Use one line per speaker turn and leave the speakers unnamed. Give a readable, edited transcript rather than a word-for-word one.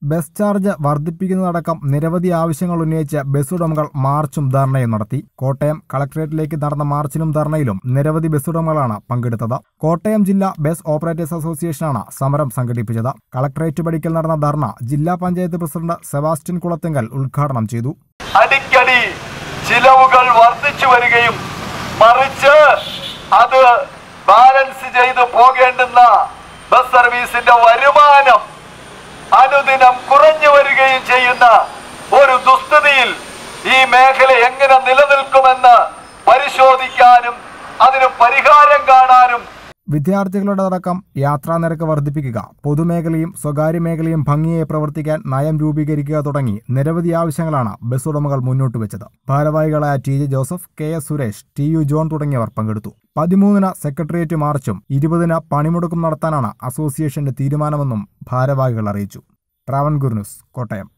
Bus charge വർദ്ധിപ്പിക്കുന്നതടക്കം നിരവധി ആവശ്യങ്ങൾ ഉന്നയിച്ച് ബസ് ഉടമകൾ മാർച്ചും ധർണയും നടത്തി. കോട്ടയം കളക്ടറേറ്റിലേക്ക് നടന്ന മാർച്ചിലും ധർണയിലും നിരവധി ബസ് ഉടമകളാണ് പങ്കെടുത്തത്. കോട്ടയം ജില്ലാ ബസ് ഓപ്പറേറ്റേഴ്സ് അസോസിയേഷനാണ് സമരം സംഘടിപ്പിച്ചത്. കളക്ടറേറ്റ് പടിക്കൽ നടന്ന ധർണ ജില്ലാ പഞ്ചായത്ത് പ്രസിഡന്റ് സെബാസ്റ്റ്യൻ കുളത്തിങ്കൽ ഉദ്ഘാടനം ചെയ്തു.
അടിക്കടി ചിലവുകൾ വർദ്ധിച്ചു വരികയും മറിച്ച് അത് ബാലൻസ് ചെയ്തു പോകേണ്ടുന്ന ബസ് സർവീസിന്റെ വരുമാനം അനുദിനം കുറഞ്ഞു വരികയും ചെയ്യുന്ന ഒരു ദുസ്ഥിതിയിൽ ഈ മേഖല എങ്ങനെ നിലനിൽക്കുമെന്ന് പരിശോധിക്കാനും അതിന് പരിഹാരം കാണാനും
വിദ്യാർത്ഥികളുടെ അടക്കം യാത്രാ നിരക്ക് വർദ്ധിപ്പിക്കുക, പൊതുമേഖലയും സ്വകാര്യ മേഖലയും ഭംഗിയായി പ്രവർത്തിക്കാൻ നയം രൂപീകരിക്കുക തുടങ്ങി നിരവധി ആവശ്യങ്ങളാണ് ബസ് ഉടമകൾ മുന്നോട്ട് വെച്ചത്. ഭാരവാഹികളായ T J Joseph, K S Suresh, T U John തുടങ്ങിയവർ പങ്കെടുത്തു. 13-ന് സെക്രട്ടേറിയറ്റ് മാർച്ചും 20-ന് പണിമുടക്കും നടത്താനാണ് അസോസിയേഷന്റെ തീരുമാനമെന്നും ഭാരവാഹികൾ അറിയിച്ചു. ട്രാവൻകൂർ ന്യൂസ്, കോട്ടയം.